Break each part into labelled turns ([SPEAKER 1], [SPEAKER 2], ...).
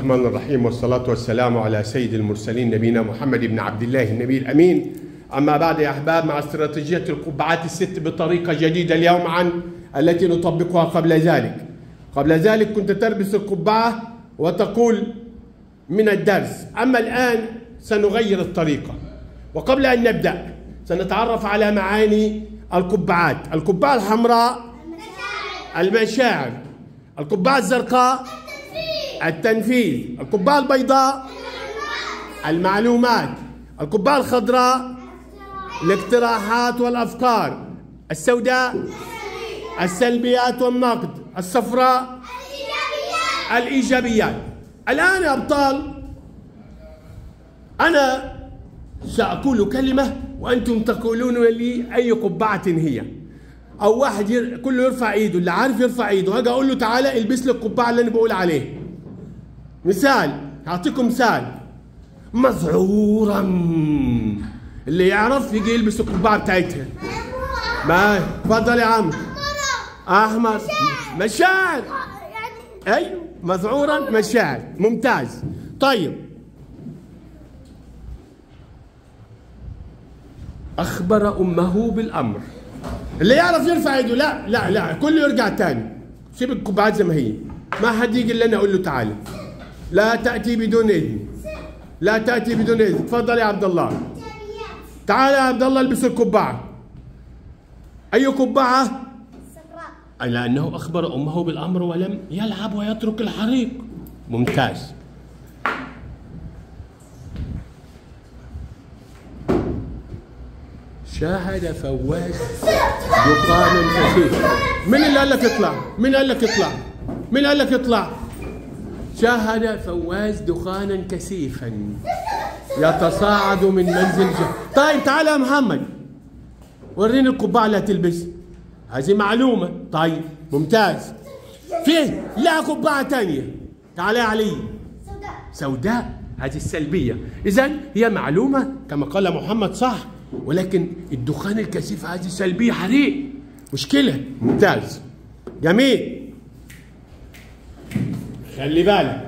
[SPEAKER 1] الرحمن الرحيم، والصلاة والسلام على سيد المرسلين نبينا محمد بن عبد الله النبي الأمين. أما بعد يا أحباب، مع استراتيجية القبعات الست بطريقة جديدة اليوم عن التي نطبقها قبل ذلك كنت تلبس القبعة وتقول من الدرس، أما الآن سنغير الطريقة. وقبل أن نبدأ سنتعرف على معاني القبعات. القبعة الحمراء المشاعر، القبعة الزرقاء التنفيذ، القبعة البيضاء المعلومات، القبعة الخضراء الاقتراحات والأفكار، السوداء السلبيات والنقد، الصفراء الإيجابيات. الآن يا أبطال أنا سأقول كلمة وأنتم تقولون لي أي قبعة هي، أو واحد كله يرفع إيده، اللي عارف يرفع إيده. هاجي أقول له تعالى البس لي القبعة اللي أنا بقول عليه. مثال، هعطيكم مثال: مذعورا، اللي يعرف يجي يلبس القبعة بتاعتها. ما اتفضل يا عم. أحمر، مشاعر. أيوه، مذعورا مشاعر، ممتاز. طيب، أخبر أمه بالأمر، اللي يعرف يرفع يده. لا لا لا، كله يرجع تاني، سيب القبعات زي ما هي. ما حد يجي إلا أنا أقول له تعالى. لا تأتي بدون إذن، لا تأتي بدون إذن. تفضل يا عبد الله. تعالى يا عبد الله البس القبعة. أي قبعة؟ الصفراء. لأنه أخبر أمه بالأمر ولم يلعب ويترك الحريق. ممتاز. شاهد فواز دخانا كثيفا. من اللي قال لك اطلع؟ من قال لك اطلع؟ من قال لك اطلع؟ شاهد فواز دخانا كثيفا يتصاعد من منزل طيب تعال يا محمد، وريني القبعة اللي هتلبسها. هذه معلومة. طيب ممتاز. فين؟ لا قبعة ثانية. تعال يا علي. سوداء، هذه السلبية. إذن هي معلومة كما قال محمد، صح، ولكن الدخان الكثيف هذه سلبية، حريق، مشكلة. ممتاز، جميل. خلي بالك،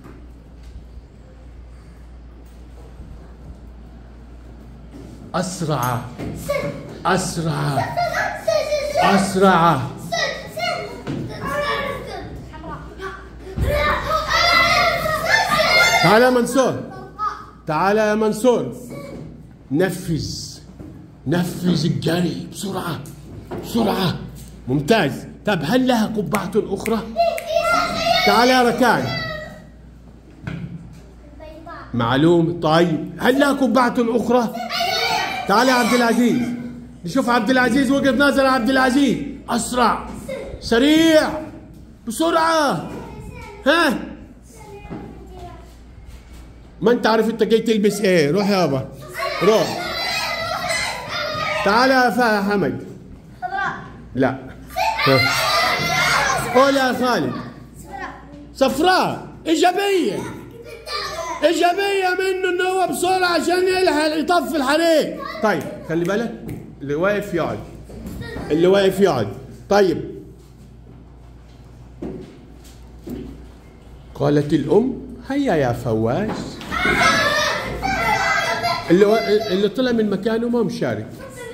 [SPEAKER 1] أسرع أسرع أسرع. تعال يا منصور، تعال يا منصور. نفذ الجري بسرعة بسرعة. ممتاز. طب هل لها قبعة أخرى؟ تعال يا ركان. معلوم. طيب هل لها قبعة أخرى؟ تعال يا عبد العزيز، نشوف عبد العزيز وجهة نظر عبد العزيز. أسرع، سريع، بسرعة. ها؟ ما أنت عارف أنت جاي تلبس إيه. روح يابا، روح. تعال يا حمد. لا. قول يا خالد. صفراء. إيجابية، إيجابية منه إنه هو بسرعة عشان يلحق يطفي الحريق. طيب خلي بالك، اللي واقف يقعد، اللي واقف يقعد. طيب، قالت الأم: هيا يا فواز. اللي طلع من مكانه ما مشارك.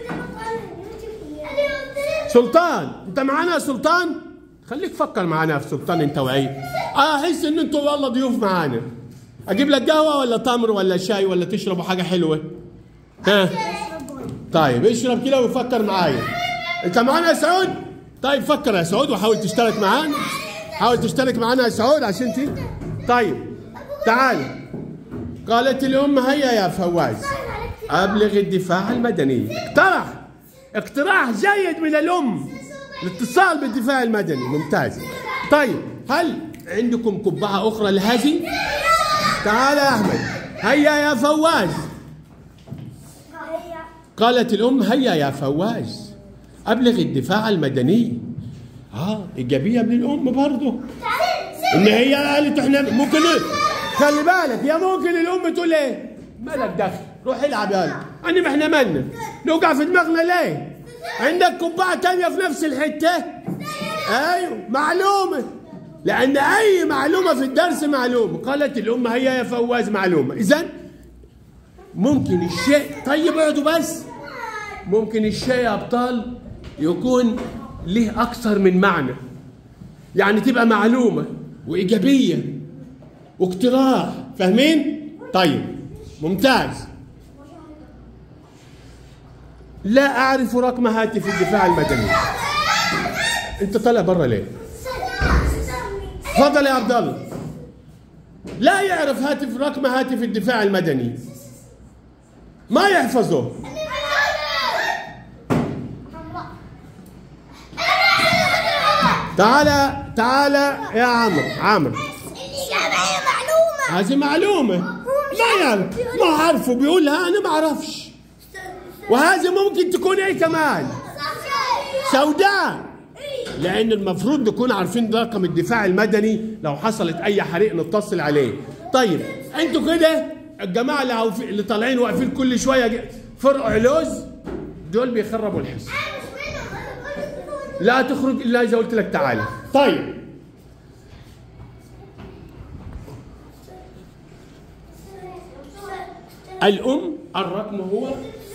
[SPEAKER 1] سلطان، انت معانا يا سلطان؟ خليك فكر معانا في سلطان انت وعيد. احس ان انتوا والله ضيوف معانا. اجيب لك قهوه ولا تمر ولا شاي ولا تشربوا حاجه حلوه؟ ها؟ طيب اشرب كده وفكر معايا. انت معانا يا سعود؟ طيب فكر يا سعود وحاول تشترك معانا. حاول تشترك معانا يا سعود عشان تيجي. طيب تعال. قالت الام: هيا يا فواز ابلغ الدفاع المدني. اقتراح جيد من الام، الاتصال بالدفاع المدني. ممتاز. طيب هل عندكم قبعة أخرى لهذه؟ تعال يا أحمد. هيا يا فواز. قالت الأم: هيا يا فواز أبلغ الدفاع المدني. إيجابية من الأم برضه، إن هي قالت إحنا ممكن. خلي بالك يا، ممكن الأم تقول إيه؟ مالك دخل، روح العب يلا. أنا ما إحنا مالنا نوقع في دماغنا ليه؟ عندك قبعة تانية في نفس الحتة؟ أيوه معلومة. لأن أي معلومة في الدرس معلومة. قالت الأم هيا يا فواز معلومة. إذن ممكن الشيء، طيب اقعدوا بس، ممكن الشيء يا أبطال يكون له أكثر من معنى، يعني تبقى معلومة وإيجابية واقتراح، فاهمين؟ طيب ممتاز. لا أعرف رقم هاتف الدفاع المدني. أنت طالع برا ليه؟ تفضل يا عبد الله. لا يعرف رقم هاتف الدفاع المدني، ما يحفظه. تعالى يا عمرو. هذه معلومة ما يعرف، ما عارفه بيقولها أنا ما أعرفش. وهذه ممكن تكون إيه كمان؟ سوداء، لأن المفروض نكون عارفين رقم الدفاع المدني لو حصلت أي حريق نتصل عليه. طيب أنتوا كده الجماعة اللي طالعين واقفين كل شوية فرق علوز دول بيخربوا الحصة. لا تخرج إلا إذا قلت لك تعالى. طيب الأم الرقم هو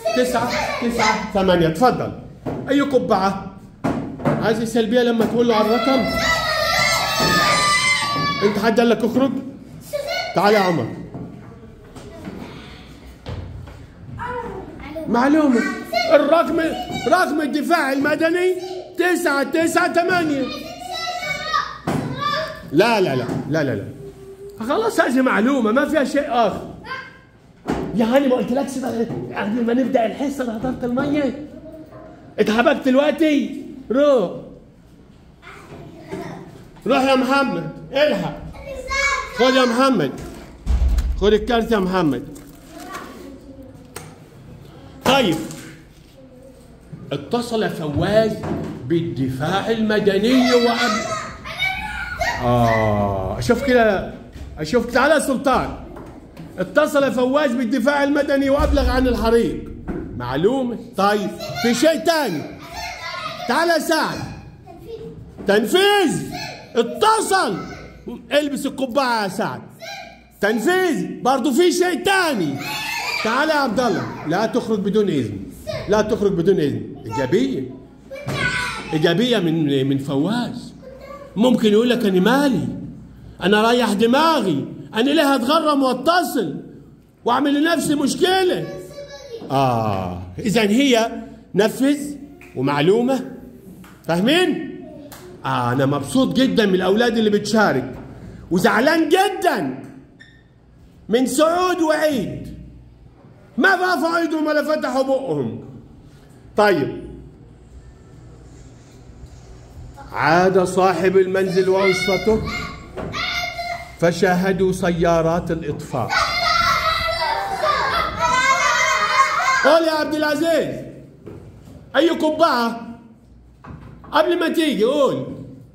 [SPEAKER 1] 998. تفضل. أي قبعة؟ هذه سلبية لما تقول له على الرقم. أنت حد قال لك اخرج؟ تعال يا عمر. معلومة. رقم الدفاع المدني 998. لا خلاص هذه معلومة ما فيها شيء آخر. يا هاني ما قلتلكش قبل ما نبدأ الحصة لهدرت المية؟ اتحبكت دلوقتي؟ روح يا محمد الحق. خد يا محمد، خد الكارت يا محمد. طيب اتصل فواز بالدفاع المدني اشوف تعالى يا سلطان. اتصل فواز بالدفاع المدني وابلغ عن الحريق. معلومة. طيب في شيء تاني. تعالى يا سعد. تنفيذ. اتصل. البس القبعة يا سعد. تنفيذ. برضو في شيء تاني. تعالى يا عبد الله. لا تخرج بدون إذن. لا تخرج بدون إذن. إيجابية من فواز. ممكن يقول لك أنا مالي، أنا رايح دماغي، أنا ليه أتغرم وأتصل وأعمل لنفسي مشكلة. إذن هي نفذ ومعلومة. فاهمين؟ أنا مبسوط جدا من الأولاد اللي بتشارك، وزعلان جدا من سعود وعيد ما رفعوا ايدهم ولا فتحوا بقهم. طيب عاد صاحب المنزل وأسرته فشاهدوا سيارات الإطفاء. قول يا عبد العزيز. أي قبعة؟ قبل ما تيجي قول.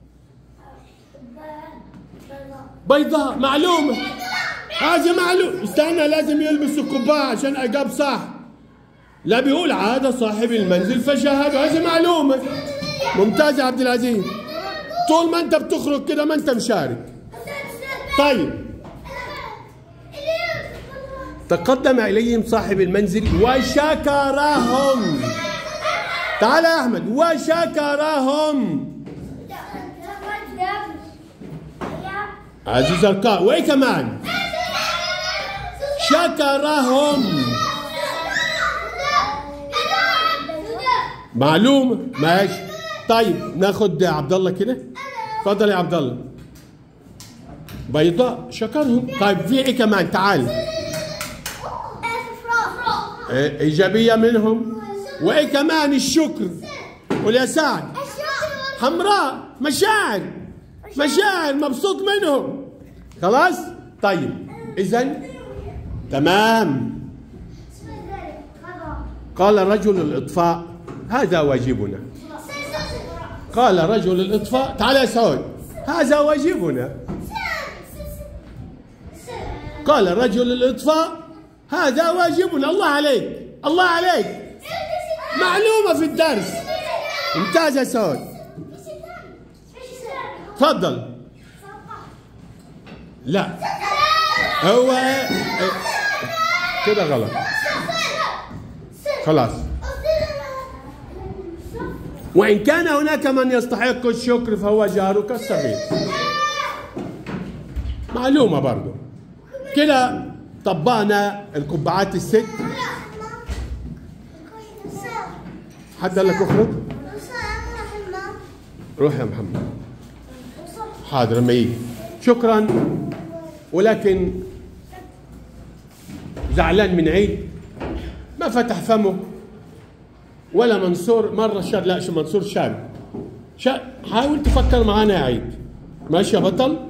[SPEAKER 1] بيضاء. معلومة. هذه معلومة. استنى لازم يلبس القبعة عشان أجاب صح. لا بيقول عاد صاحب المنزل فشاهدوا. هذه معلومة. ممتاز يا عبد العزيز. طول ما أنت بتخرج كده ما أنت مشارك. طيب تقدم إليهم صاحب المنزل وشكرهم. تعال يا أحمد. وشكرهم. عزيز القاء. وإيه كمان؟ شكرهم. معلومة. ماشي. طيب ناخد عبد الله كده. اتفضل يا عبد الله. بيضاء. شكرهم. طيب في ايه كمان؟ تعال. ايجابية منهم. وايه كمان؟ الشكر. قول يا سعد. حمراء. مشاعر. مبسوط منهم. خلاص. طيب اذن تمام. قال رجل الإطفاء هذا واجبنا. قال رجل الإطفاء. تعال يا سعود. هذا واجبنا. قال رجل الإطفاء هذا واجبنا. الله عليك، الله عليك. معلومة في الدرس. ممتاز يا سعود. تفضل. لا هو كده غلط. خلاص. وإن كان هناك من يستحق الشكر فهو جارك الصغير. معلومة برضو. كده طبقنا القبعات الست. حد قال لك اخرج؟ روح يا محمد. حاضر لما يجي. شكرا. ولكن زعلان من عيد ما فتح فمه ولا منصور مرة لا منصور شاب. حاول تفكر معانا يا عيد. ماشي يا بطل؟